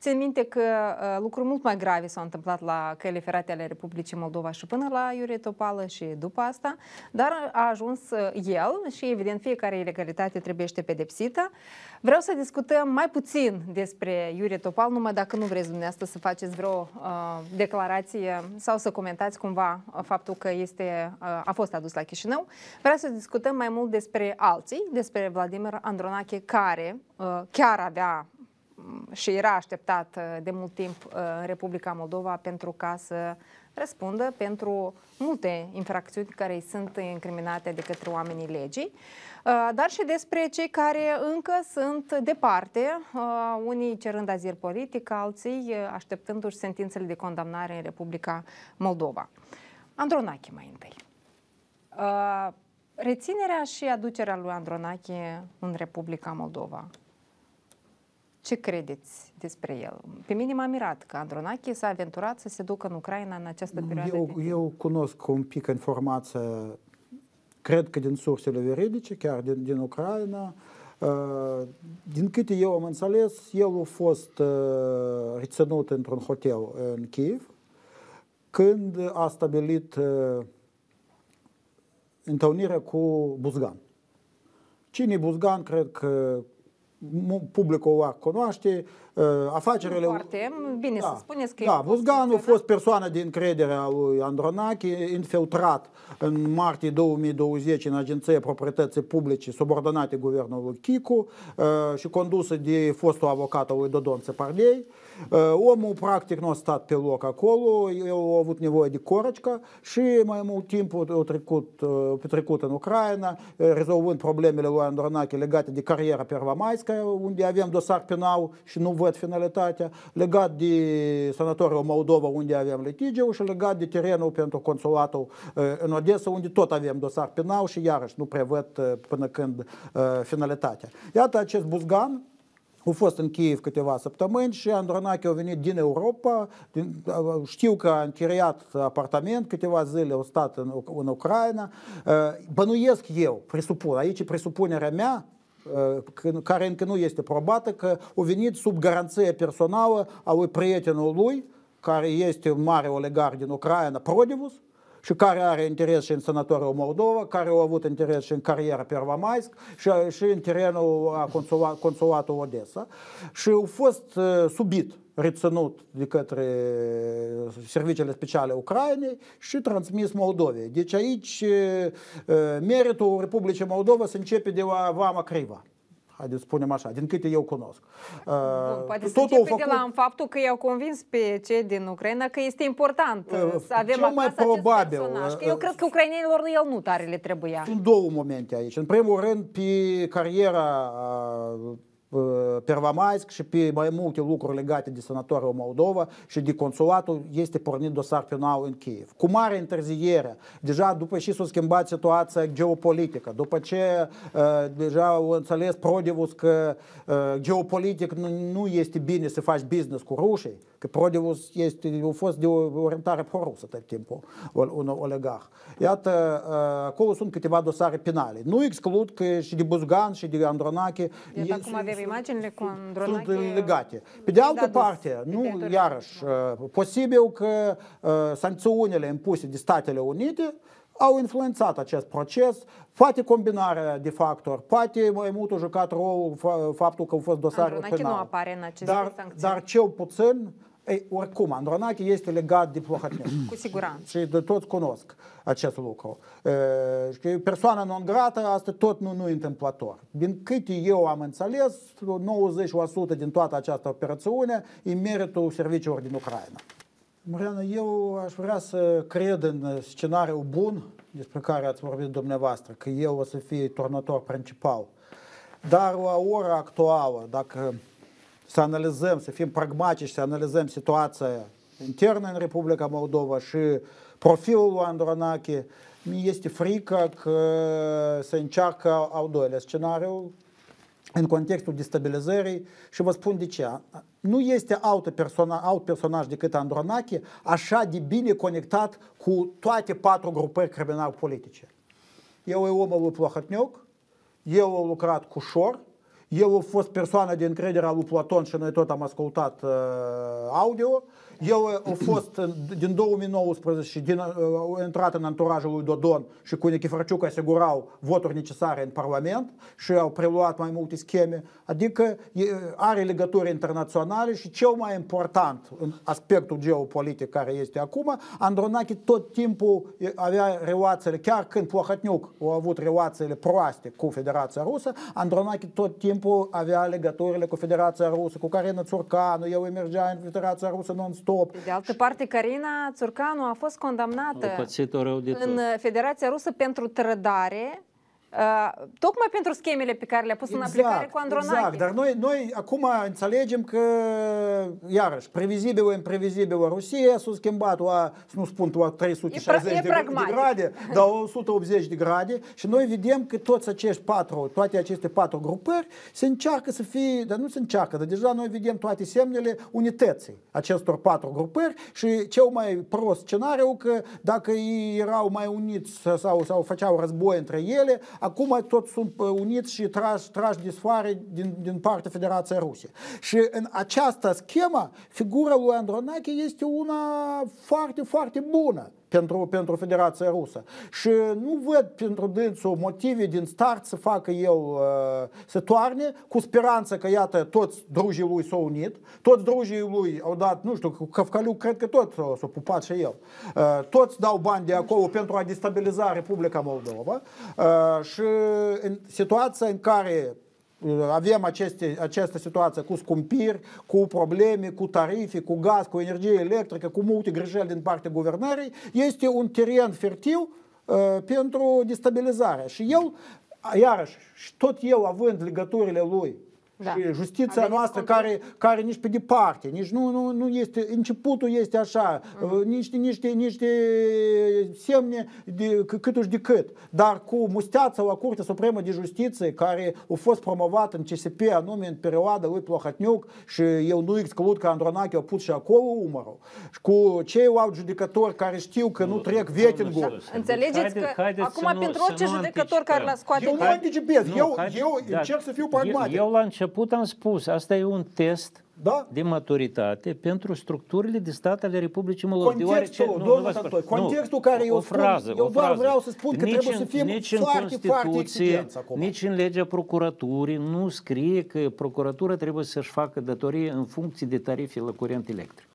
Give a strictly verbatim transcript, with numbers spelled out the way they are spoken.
Țin minte că uh, lucruri mult mai grave s-au întâmplat la căile ferate ale Republicii Moldova și până la Iurie Topală și după asta, dar a ajuns uh, el și evident fiecare ilegalitate trebuie pedepsită. Vreau să discutăm mai puțin despre Iurie Topal, numai dacă nu vreți dumneavoastră să faceți vreo uh, declarație sau să comentați cumva faptul că este, uh, a fost adus la Chișinău. Vreau să discutăm mai mult despre alții, despre Vladimir Andronache, care uh, chiar avea și era așteptat de mult timp în Republica Moldova pentru ca să răspundă pentru multe infracțiuni care îi sunt incriminate de către oamenii legii, dar și despre cei care încă sunt departe, unii cerând azil politic, alții așteptându-și sentințele de condamnare în Republica Moldova. Andronache mai întâi. Reținerea și aducerea lui Andronache în Republica Moldova. Ce credeți despre el? Pe mine m-a mirat că Andronache s-a aventurat să se ducă în Ucraina în această perioadă. Eu, de... eu cunosc un pic informația, cred că din sursele veridice, chiar din, din Ucraina. Din câte eu am înțeles, el a fost reținut într-un hotel în Kiev, când a stabilit întâlnirea cu Buzgan. Cine e Buzgan, cred că publicul o cunoaște, afacerile... Foarte bine da, să spuneți că... Da, Buzgan a fost persoana de încredere a lui Andronache, infiltrat în martie două mii douăzeci în Agenția Proprietății Publice subordonate guvernului Chicu și condusă de fostul avocat al lui Dodon Țepardei. Omul practic nu a stat pe loc acolo, el a avut nevoie de corăcică și mai mult timp a trecut, a petrecut în Ucraina, rezolvând problemele lui Andronache legate de cariera Pervamaisca, unde avem dosar penal și nu văd finalitatea, legat de sanatoriul Moldova, unde avem litigiu, și legat de terenul pentru consulatul în Odessa, unde tot avem dosar penal și iarăși nu prevăd până când finalitatea. Iată acest Buzgan a fost în Kiev câteva săptămâni și Andronache a venit din Europa. Din, știu că a închiriat apartament, câteva zile a stat în, în Ucraina. Bănuiesc eu, presupun, aici presupunerea mea, care încă nu este probată, că a venit sub garanție personală a lui prietenul lui, care este un mare oligarh din Ucraina, Prodivus, și care are interes și în sanatoriul Moldova, care a avut interes și în cariera Pervamaisc și, și în terenul consulat, consulatul Odessa. Și a fost uh, subit, reținut de către serviciile speciale Ucrainei și transmis Moldovei. Deci aici uh, meritul Republicii Moldova se începe de la Vama Criva. Haideți să spunem așa, din câte eu cunosc. Bun, poate să începe făcut... de la faptul că i-au convins pe cei din Ucraina că este important să avem acasă acest probabil, personaj. Că eu cred că ucrainenilor el nu tare le trebuia. Sunt două momente aici. În primul rând, pe cariera Pervamaisc și pe mai multe lucruri legate de sanatoriul Moldova și de consulatul este pornit dosar penal în Kiev. Cu mare întârziere, deja după ce s-a schimbat situația geopolitică, după ce uh, deja au înțeles Prodivus că uh, geopolitic nu, nu este bine să faci business cu rușii, că Prodivus este, a fost de o orientare pro-rusă tot timpul, un oligarh. Iată, uh, acolo sunt câteva dosare penale. Nu exclud că și de Buzgan și de Andronache imaginile cu Andronache sunt legate. Pe de altă parte, nu, iarăși, posibil că uh, sancțiunile impuse de Statele Unite au influențat acest proces, poate combinarea de factori, poate mai mult a jucat rolul faptul că au fost dosare penale. Andronache nu apare în aceste dar, sancțiuni. Dar cel puțin, ei, oricum, Andronache este legat de Plohatniuc. Cu siguranță. Și de toți cunosc acest lucru. E, persoana non grată, asta tot nu, nu e întâmplător. Din câte eu am înțeles, nouăzeci la sută din toată această operațiune e meritul serviciilor din Ucraina. Mariana, eu aș vrea să cred în scenariul bun despre care ați vorbit dumneavoastră, că el o să fie turnător principal. Dar la ora actuală, dacă să analizăm, să fim pragmatici, să analizăm situația internă în Republica Moldova și profilul lui Andronache, mi este frică că se încearcă al doilea scenariu în contextul destabilizării și vă spun de ce. Nu este alt, persona, alt personaj decât Andronache așa de bine conectat cu toate patru grupări criminali politice. El e omul lui Plohatniuc, el a lucrat cu Șor, el a fost persoana de încredere a lui Platon și noi tot am ascultat uh, audio. El a fost din două mii nouăsprezece și din, a intrat în anturajul lui Dodon și cu Nichiforciuc asigurau voturi necesare în Parlament și au preluat mai multe scheme. Adică are legături internaționale și cel mai important în aspectul geopolitic care este acum, Andronache tot timpul avea relațiile, chiar când Plahotniuc a avut relațiile proaste cu Federația Rusă, Andronache tot timpul avea legăturile cu Federația Rusă, cu Carina Țurcanu, el mergea în Federația Rusă non-stop. De altă parte, Carina Țurcanu a fost condamnată în Federația Rusă pentru trădare, uh, tocmai pentru schemele pe care le-a pus exact, în aplicare cu Andronache. Exact, dar noi, noi acum înțelegem că, iarăși, previzibilă, imprevizibilă Rusia s-a schimbat la, nu spun, la trei sute șaizeci de, de grade, dar la o sută optzeci de grade și noi vedem că toți acești patru, toate aceste patru grupări se încearcă să fie, dar nu se încearcă, dar deja noi vedem toate semnele unității acestor patru grupări și cel mai prost scenariu că dacă ei erau mai uniți sau, sau făceau război între ele, acum toți sunt uniți și trași, trași de sfoare din, din partea Federației Ruse. Și în această schemă, figura lui Andronache este una foarte, foarte bună pentru, pentru Federația Rusă. Și nu văd pentru dânsul motive din start să facă el uh, să toarne, cu speranță că, iată, toți drugii lui s-au unit, toți drugii lui au dat, nu știu, Căvcăliuc cred că tot s-a pupat și el. Uh, toți dau bani de acolo pentru a destabiliza Republica Moldova. Uh, și în situația în care avem aceste, această situație cu scumpiri, cu probleme, cu tarife, cu gaz, cu energie electrică, cu multe greșeli din partea guvernării, este un teren fertil uh, pentru destabilizare. Și el, iarăși, tot el având legăturile lui, da. Și justiția noastră care, care nici pe departe, nici nu, nu, nu este, începutul este așa, uh-huh. niște, niște, niște semne de, câtuși de cât, dar cu musteața la Curtea Supremă de Justiție care a fost promovat în C S P anume în perioada lui Plahotniuc și eu nu exclud că Andronache a pus și acolo umărul, și cu ceilalți judecători care știu că nu, nu trec vettingul. Înțelegeți că haideți acum pentru orice judecător care l-a scoate... Eu nu anticipez, eu, eu da, încerc să fiu pragmatic. Eu la început am spus, asta e un test da? de maturitate pentru structurile de stat ale Republicii Moldova. Contextul, nu, domnul Antoi, contextul care eu spun, frază, eu doar vreau să spun că nici trebuie în, să fim nici foarte, în foarte exigenți acum. Nici în legea procuraturii nu scrie că procuratura trebuie să-și facă datorie în funcție de tarife la curent electric.